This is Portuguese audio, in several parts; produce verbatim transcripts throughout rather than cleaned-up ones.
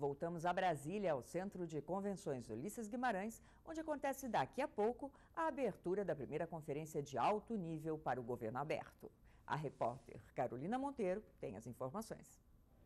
voltamos a Brasília, ao Centro de Convenções Ulisses Guimarães, onde acontece daqui a pouco a abertura da primeira conferência de alto nível para o governo aberto. A repórter Carolina Monteiro tem as informações.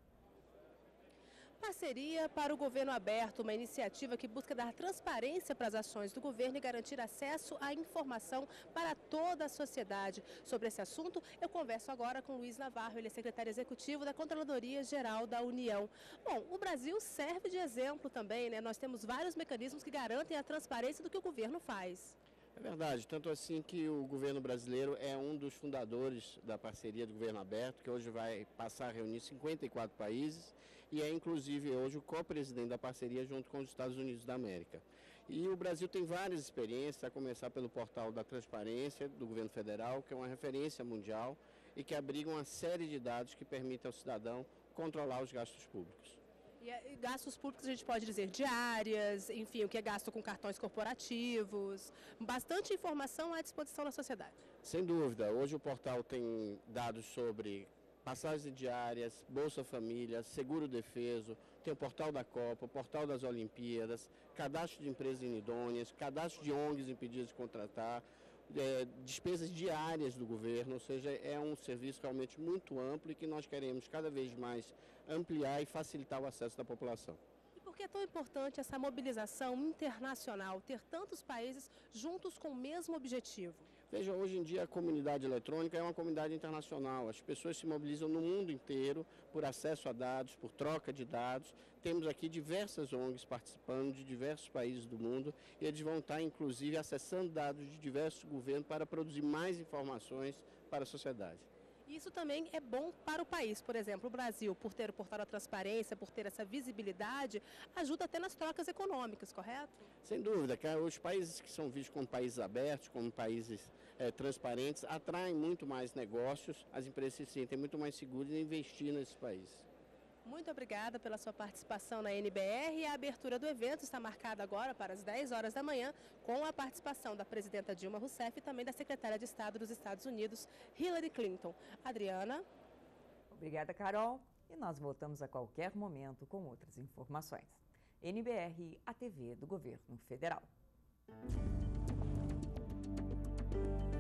Parceria para o Governo Aberto, uma iniciativa que busca dar transparência para as ações do governo e garantir acesso à informação para toda a sociedade. Sobre esse assunto, eu converso agora com Luiz Navarro, ele é secretário executivo da Controladoria Geral da União. Bom, o Brasil serve de exemplo também, né? Nós temos vários mecanismos que garantem a transparência do que o governo faz. É verdade, tanto assim que o governo brasileiro é um dos fundadores da parceria do Governo Aberto, que hoje vai passar a reunir cinquenta e quatro países e é inclusive hoje o co-presidente da parceria junto com os Estados Unidos da América. E o Brasil tem várias experiências, a começar pelo portal da transparência do governo federal, que é uma referência mundial e que abriga uma série de dados que permitem ao cidadão controlar os gastos públicos. E gastos públicos a gente pode dizer diárias, enfim, o que é gasto com cartões corporativos, bastante informação à disposição da sociedade. Sem dúvida, hoje o portal tem dados sobre passagens diárias, Bolsa Família, Seguro Defeso, tem o portal da Copa, o portal das Olimpíadas, cadastro de empresas inidôneas, cadastro de O N Gs impedidas de contratar, é, despesas diárias do governo, ou seja, é um serviço realmente muito amplo e que nós queremos cada vez mais ampliar e facilitar o acesso da população. E por que é tão importante essa mobilização internacional, ter tantos países juntos com o mesmo objetivo? Veja, hoje em dia a comunidade eletrônica é uma comunidade internacional, as pessoas se mobilizam no mundo inteiro por acesso a dados, por troca de dados. Temos aqui diversas O N Gs participando de diversos países do mundo e eles vão estar inclusive acessando dados de diversos governos para produzir mais informações para a sociedade. Isso também é bom para o país, por exemplo, o Brasil, por ter o portal da transparência, por ter essa visibilidade, ajuda até nas trocas econômicas, correto? Sem dúvida, cara, os países que são vistos como países abertos, como países é, transparentes, atraem muito mais negócios, as empresas se sentem muito mais seguras em investir nesses países. Muito obrigada pela sua participação na N B R e a abertura do evento está marcada agora para as dez horas da manhã com a participação da presidenta Dilma Rousseff e também da secretária de Estado dos Estados Unidos, Hillary Clinton. Adriana. Obrigada, Carol. E nós voltamos a qualquer momento com outras informações. N B R, a T V do Governo Federal.